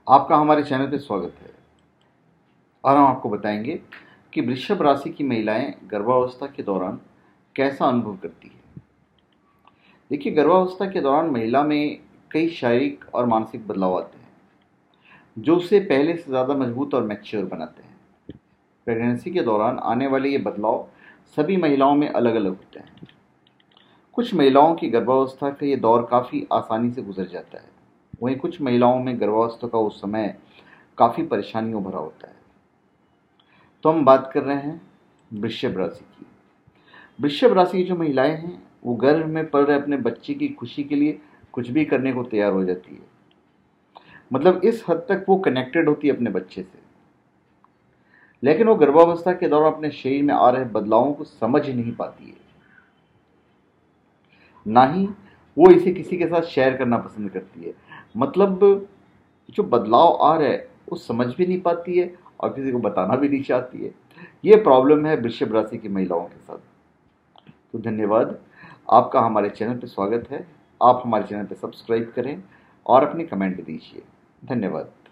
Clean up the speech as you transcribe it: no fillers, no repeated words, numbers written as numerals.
आपका हमारे चैनल पे स्वागत है। और हम आपको बताएंगे कि वृषभ राशि की महिलाएं गर्भावस्था के दौरान कैसा अनुभव करती है। देखिए, गर्भावस्था के दौरान महिला में कई शारीरिक और मानसिक बदलाव आते हैं जो उसे पहले से ज़्यादा मजबूत और मैच्योर बनाते हैं। प्रेगनेंसी के दौरान आने वाले ये बदलाव सभी महिलाओं में अलग अलग होते हैं। कुछ महिलाओं की गर्भावस्था का ये दौर काफ़ी आसानी से गुजर जाता है, वहीं कुछ महिलाओं में गर्भावस्था का उस समय काफ़ी परेशानियों भरा होता है। तो हम बात कर रहे हैं वृषभ राशि की। वृषभ राशि की जो महिलाएं हैं वो गर्भ में पल रहे अपने बच्चे की खुशी के लिए कुछ भी करने को तैयार हो जाती है। मतलब इस हद तक वो कनेक्टेड होती है अपने बच्चे से। लेकिन वो गर्भावस्था के दौरान अपने शरीर में आ रहे बदलावों को समझ ही नहीं पाती है, ना ही वो इसे किसी के साथ शेयर करना पसंद करती है। मतलब जो बदलाव आ रहा है वो समझ भी नहीं पाती है और किसी को बताना भी नहीं चाहती है। ये प्रॉब्लम है वृषभ राशि की महिलाओं के साथ। तो धन्यवाद, आपका हमारे चैनल पर स्वागत है। आप हमारे चैनल पर सब्सक्राइब करें और अपने कमेंट दीजिए। धन्यवाद।